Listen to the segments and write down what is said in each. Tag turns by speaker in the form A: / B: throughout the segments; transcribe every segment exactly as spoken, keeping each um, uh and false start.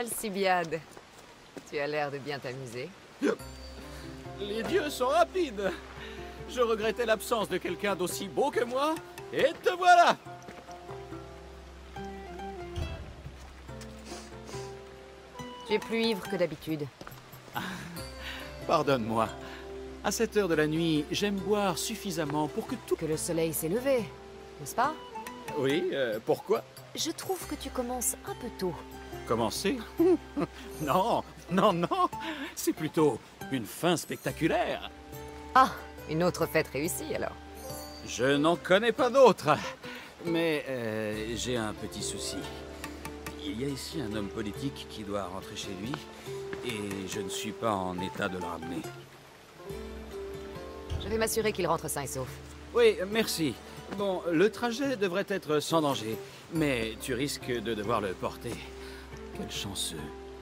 A: Alcibiade, tu as l'air de bien t'amuser.
B: Les dieux sont rapides. Je regrettais l'absence de quelqu'un d'aussi beau que moi, et te voilà.
A: Tu es plus ivre que d'habitude.
B: Pardonne-moi. À cette heure de la nuit, j'aime boire suffisamment pour que tout...
A: Que le soleil s'est levé, n'est-ce pas?
B: Oui, euh, pourquoi?
A: Je trouve que tu commences un peu tôt.
B: Commencer? Non, non, non. C'est plutôt une fin spectaculaire.
A: Ah, une autre fête réussie alors.
B: Je n'en connais pas d'autres. Mais euh, j'ai un petit souci. Il y a ici un homme politique qui doit rentrer chez lui, et je ne suis pas en état de le ramener.
A: Je vais m'assurer qu'il rentre sain et sauf.
B: Oui, merci. Bon, le trajet devrait être sans danger, mais tu risques de devoir le porter. Quel chanceux.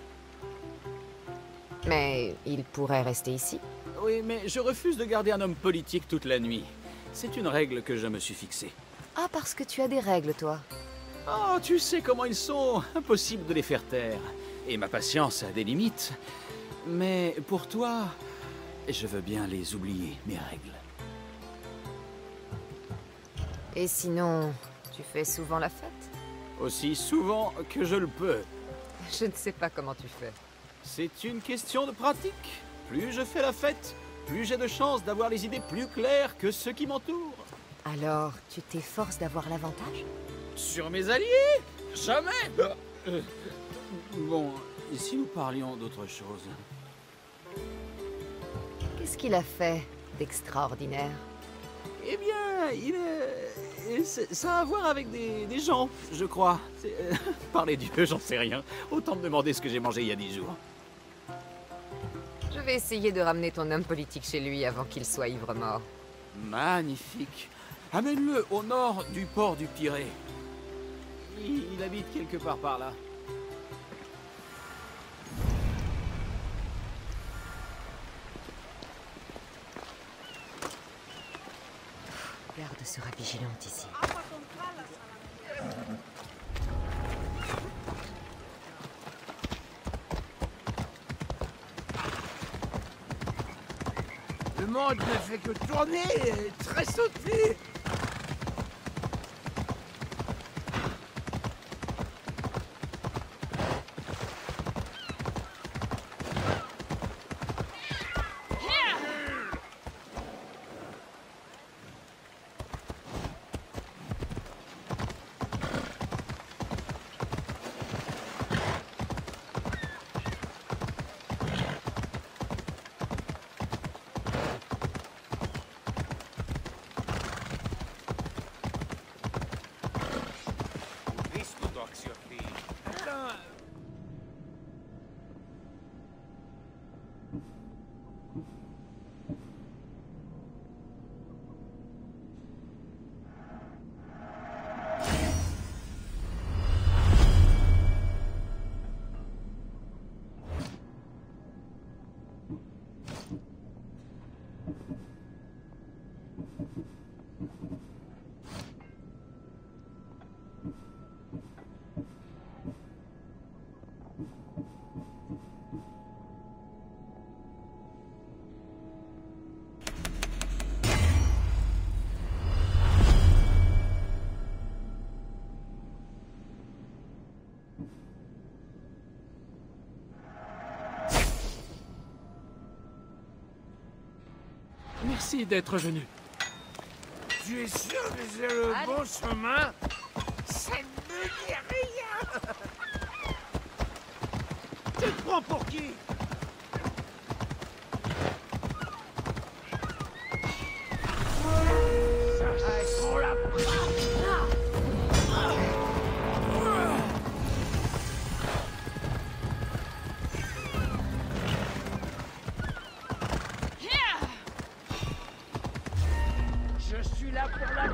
A: Mais il pourrait rester ici.
B: Oui, mais je refuse de garder un homme politique toute la nuit. C'est une règle que je me suis fixée.
A: Ah, parce que tu as des règles, toi.
B: Oh, tu sais comment ils sont. Impossible de les faire taire. Et ma patience a des limites. Mais pour toi, je veux bien les oublier, mes règles.
A: Et sinon, tu fais souvent la fête?
B: Aussi souvent que je le peux.
A: Je ne sais pas comment tu fais.
B: C'est une question de pratique. Plus je fais la fête, plus j'ai de chances d'avoir les idées plus claires que ceux qui m'entourent.
A: Alors, tu t'efforces d'avoir l'avantage?
B: Sur mes alliés? Jamais. Euh, euh, Bon, et si nous parlions d'autre chose?
A: Qu'est-ce qu'il a fait d'extraordinaire?
B: Eh bien, il est... ça a à voir avec des, des gens, je crois. Euh, par les dieux, j'en sais rien. Autant me demander ce que j'ai mangé il y a dix jours.
A: Je vais essayer de ramener ton homme politique chez lui avant qu'il soit ivre-mort.
B: Magnifique. Amène-le au nord du port du Pirée. Il, il habite quelque part par là.
A: Garde sera vigilante ici.
C: Le monde ne fait que tourner et très sauter.
D: Merci d'être venu.
C: Tu es sûr que c'est le
A: Allez.
C: bon chemin? Ça ne me dit rien. Tu te prends pour qui? Ça sent la Je suis là pour la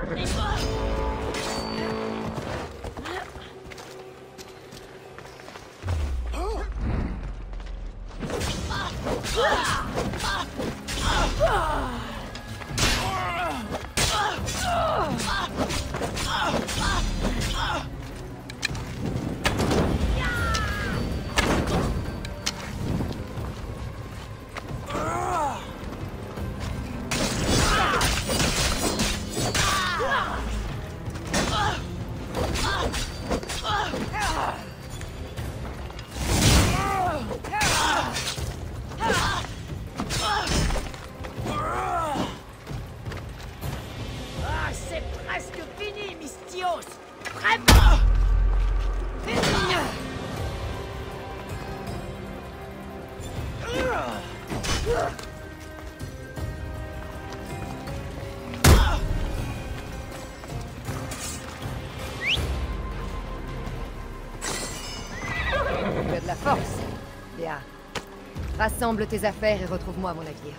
E: Tu as de la force. Bien. Rassemble tes affaires et retrouve-moi à mon navire.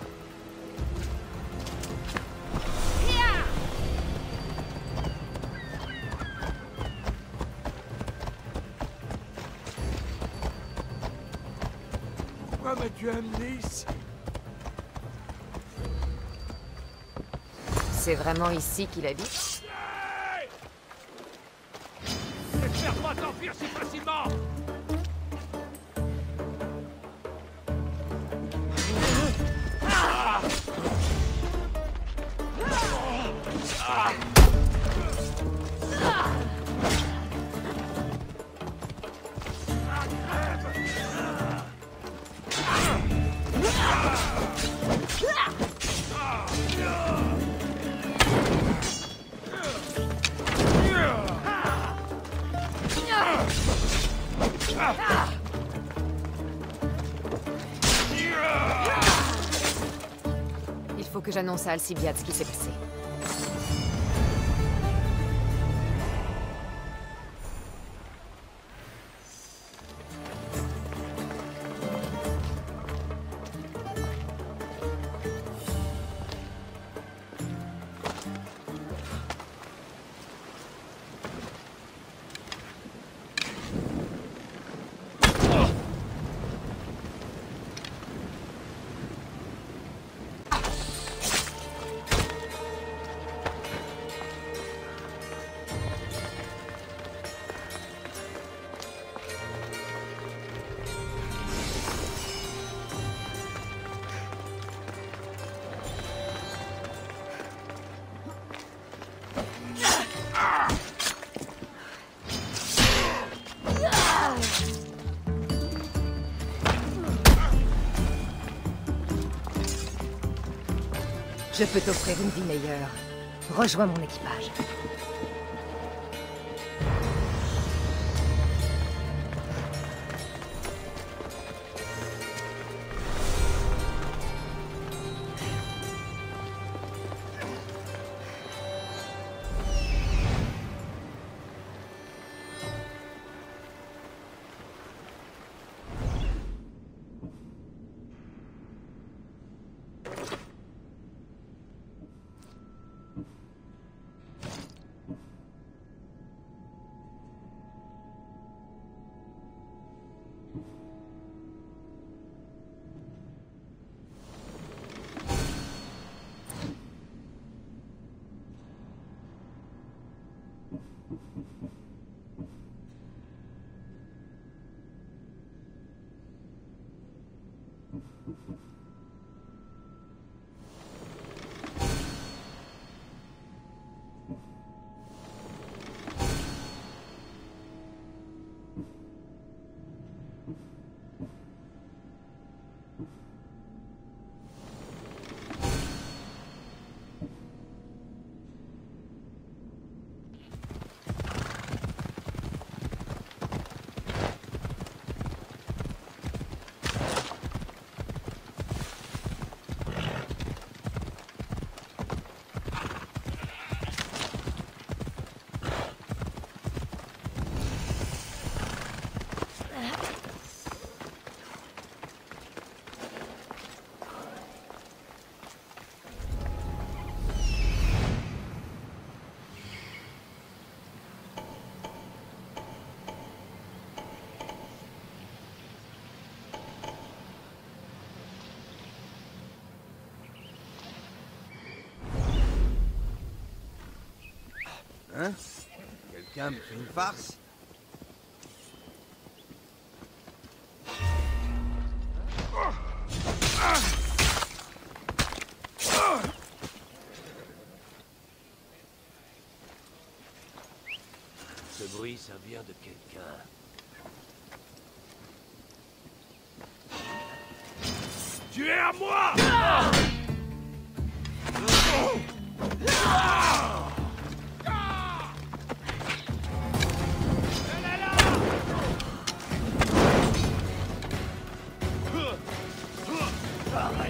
C: Pourquoi m'as-tu amené ici?
A: C'est vraiment ici qu'il habite?
D: N'espère pas t'enfuir si facilement!
A: Il faut que j'annonce à Alcibiade ce qui s'est passé.
E: Je peux t'offrir une vie meilleure. Rejoins mon équipage.
C: Hein? Quelqu'un me fait une farce?
F: Ce bruit, ça vient de quelqu'un.
D: Tu es à moi!
F: Arrête!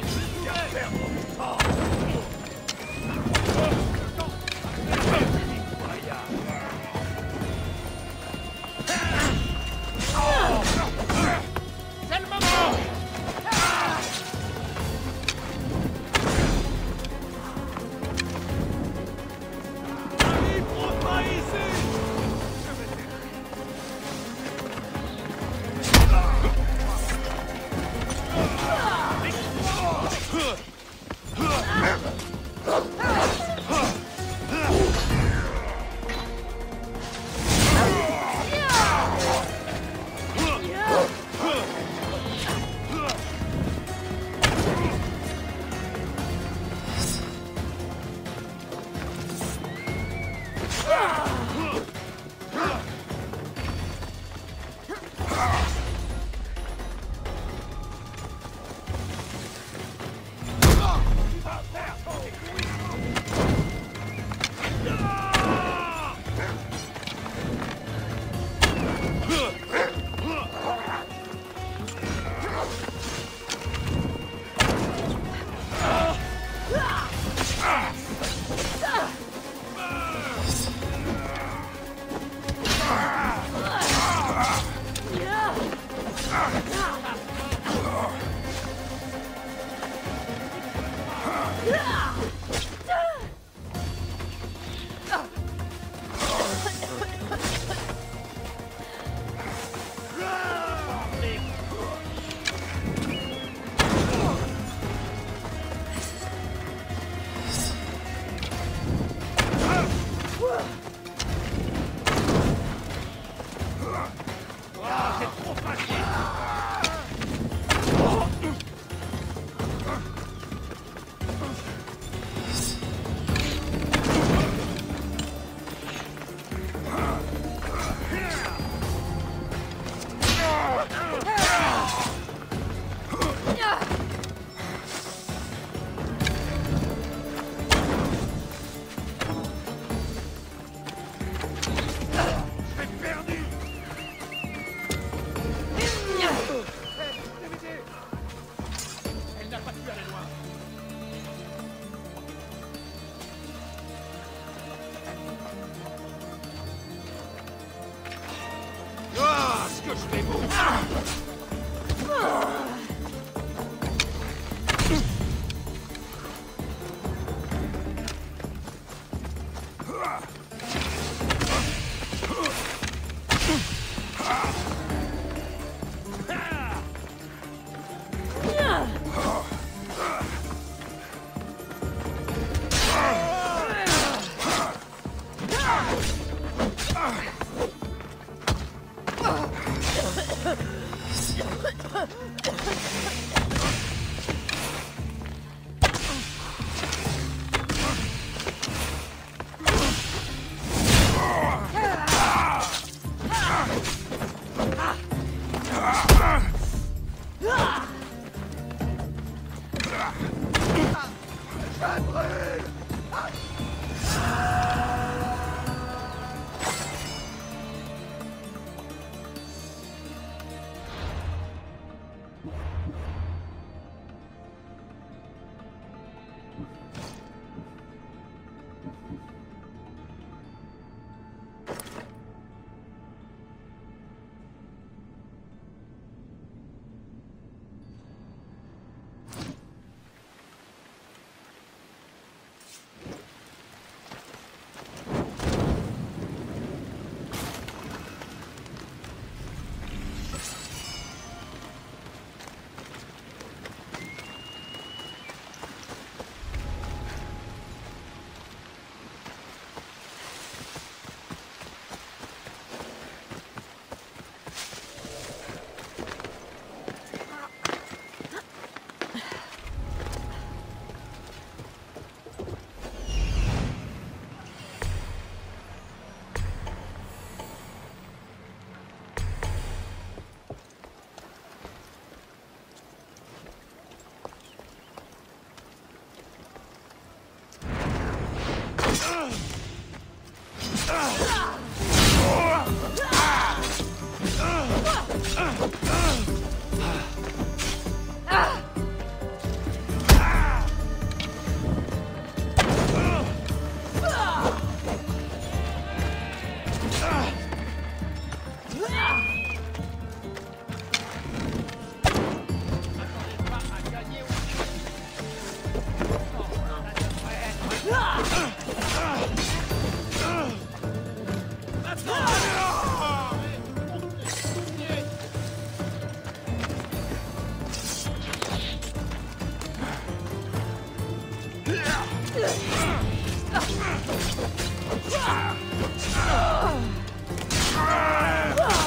C: Ah